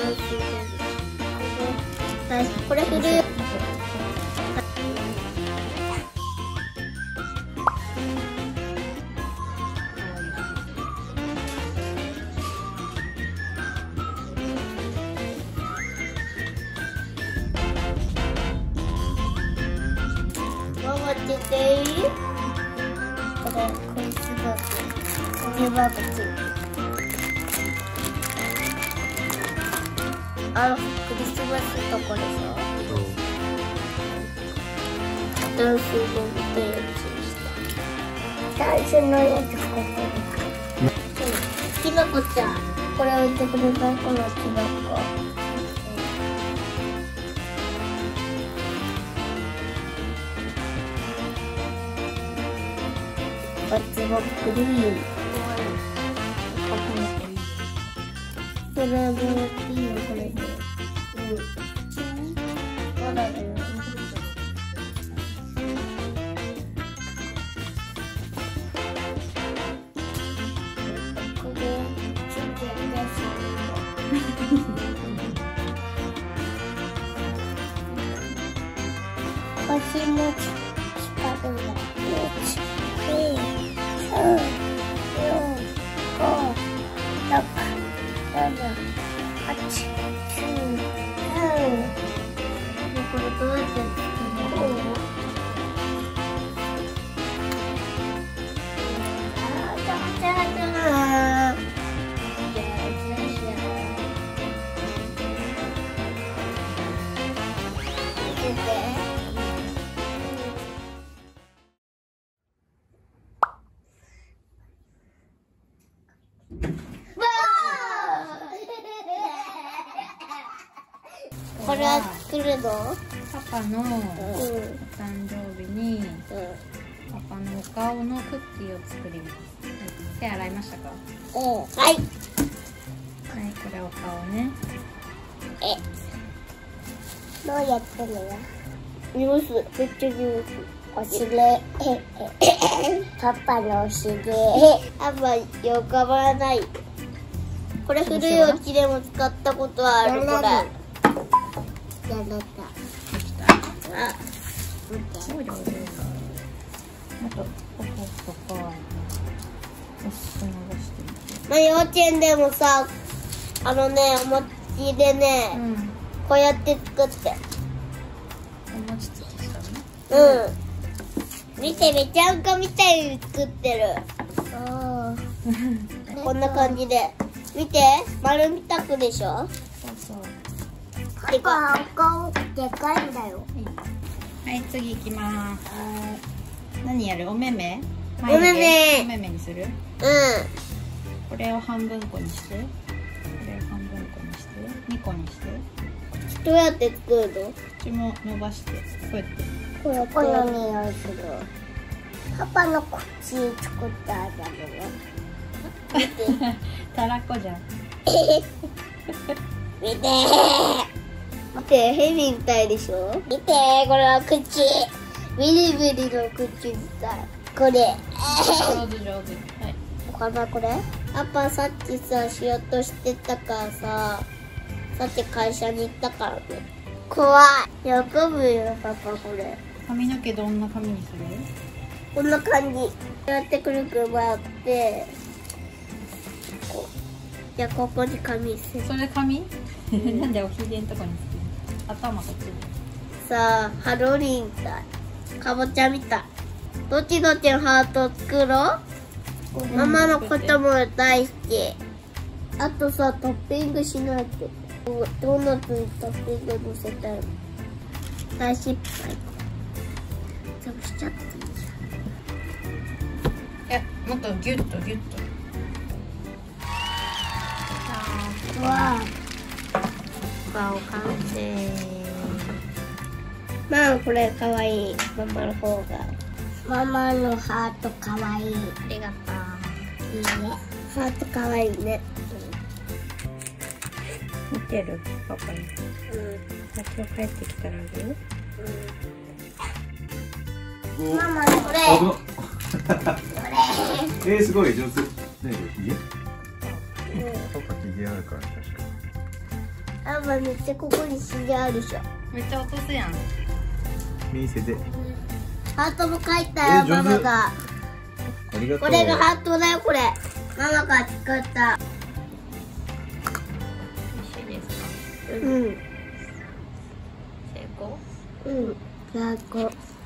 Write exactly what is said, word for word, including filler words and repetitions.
これ振るよ。ママつけていい？これクリスマス。これは別に。あのクリスマスとこでしょ。ダンスのやつにした。ダンスのやつここに。きなこちゃん、これ置いてくれないこのきなこ。こっちもクリーム。これもいいよ、これで。うん。まだだよ。これ、ちょっとやりやすい。星の近くだ。いち、に、さん、よん、ご、ろく。七、八、九、十。これどうやって作るの？あー、じゃじゃじゃー。じゃじゃじゃー。見てて。これは作るの？ パパのお誕生日に、うん、パパのお顔のクッキーを作ります。手洗いましたか？ うん、はい。 はい、これお顔ね。 え、どうやってるの？ニュース、めっちゃニュース。お尻、パパのお尻。あんまよくわからない。これ古いお家でも使ったことはある。これ。やられた。できた。あ、 そう上手。あと、こことか。押し伸ばしてみて。 まあ、幼稚園でもさ、あのね、お餅でね、うん、こうやって作って。 お餅つきしたの？ うん。見て、めちゃんこみたいに作ってる。ああ。こんな感じで。見て、丸みたくでしょ？そうそう。でかい。顔でかいんだよ。 はい、次行きます。何やる？お目目？ お目目。 お目目にする？うん。これを半分こにして。これを半分こにして。にこにして。 どうやって作るの？ 口も伸ばして、こうやって。 こうやって。この匂いする。パパの口作ったんだけど。見て。 たらこじゃん。 見てー。見て、ヘビみたいでしょ。見て、これは口。ビリビリの口みたい。これ。 上手上手。はい。 かな、これ。パパさっきさ、しようとしてたからさ。さっき会社に行ったからね。怖い。喜ぶよ、パパ、これ。 髪の毛どんな髪にする？ こんな感じ。こうやってくるくる回って。こう。じゃあ、ここに髪する。 それ髪？なんでおひげのとこにする？頭こっちに。 さあ、ハロウィンみたい。かぼちゃみたい。どっちどっちのハートを作ろう。ママのことも大好き。あとさ、トッピングしないと。ドーナツにトッピング乗せたいの。大失敗。潰しちゃっていいじゃん。いや、もっとギュッとギュッと。 うわあ。 顔完成。 まあ、これかわいい。ママの方が。ママのハートかわいい。 ありがとう。 いいね。ハートかわいいね。 見てるパパに。うん。今日帰ってきたらあげる？ うん。ママこれ。これ。えー、すごい上手。ねえ、ひげ？ うん。 パパひげあるから確かに。 あんまめっちゃここに死んであるでしょ。 めっちゃ落とすやん。 見せて。 ハートも描いたよ、ママが。 ありがとう。 これがハートだよ、これ。ママが作った。 美味しいですか？ うん。 成功？ うん。成功。